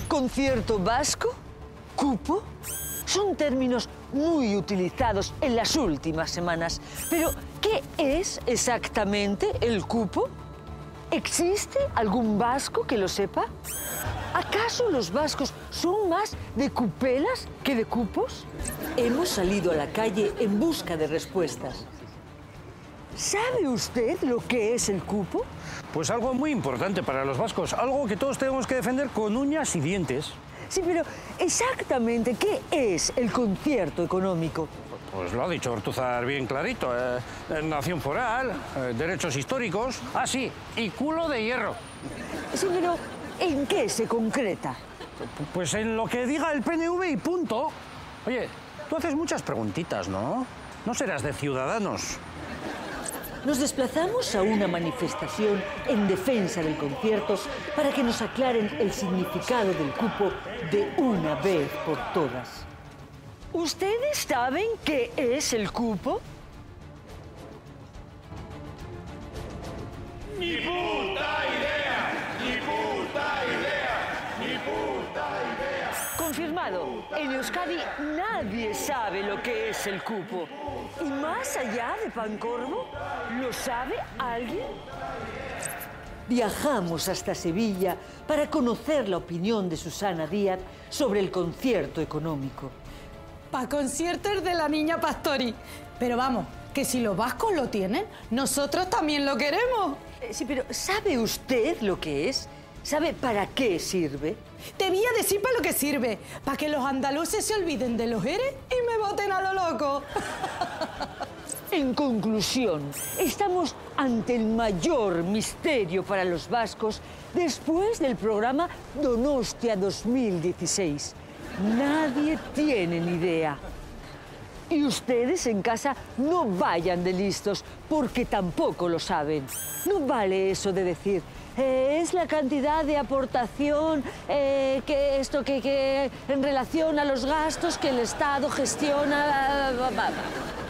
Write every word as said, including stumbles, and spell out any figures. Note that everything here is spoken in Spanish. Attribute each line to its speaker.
Speaker 1: Concierto vasco, cupo, son términos muy utilizados en las últimas semanas. Pero, ¿qué es exactamente el cupo? ¿Existe algún vasco que lo sepa? ¿Acaso los vascos son más de cupelas que de cupos? Hemos salido a la calle en busca de respuestas. ¿Sabe usted lo que es el cupo?
Speaker 2: Pues algo muy importante para los vascos, algo que todos tenemos que defender con uñas y dientes.
Speaker 1: Sí, pero exactamente, ¿qué es el concierto económico?
Speaker 2: Pues lo ha dicho Ortúzar bien clarito. Eh, nación foral, eh, derechos históricos, ah, sí, y culo de hierro.
Speaker 1: Sí, pero ¿en qué se concreta?
Speaker 2: Pues en lo que diga el P N V y punto. Oye, tú haces muchas preguntitas, ¿no? No serás de Ciudadanos.
Speaker 1: Nos desplazamos a una manifestación en defensa del concierto para que nos aclaren el significado del cupo de una vez por todas. ¿Ustedes saben qué es el cupo?
Speaker 3: ¡Ni puta idea! ¡Ni puta idea! ¡Ni puta idea!
Speaker 1: Confirmado. En Euskadi nadie sabe lo que es el cupo. ¿Y más allá de Pancorbo? ¿Lo sabe alguien? Viajamos hasta Sevilla para conocer la opinión de Susana Díaz sobre el concierto económico.
Speaker 4: Pa' conciertos de la niña Pastori. Pero vamos, que si los vascos lo tienen, nosotros también lo queremos.
Speaker 1: Eh, sí, pero ¿sabe usted lo que es? ¿Sabe para qué sirve?
Speaker 4: Te voy a decir para lo que sirve. Para que los andaluces se olviden de los eres y me voten a lo loco.
Speaker 1: En conclusión, estamos ante el mayor misterio para los vascos después del programa Donostia dos mil dieciséis. Nadie tiene ni idea. Y ustedes en casa no vayan de listos, porque tampoco lo saben. No vale eso de decir, eh, es la cantidad de aportación eh, que esto que, que en relación a los gastos que el Estado gestiona.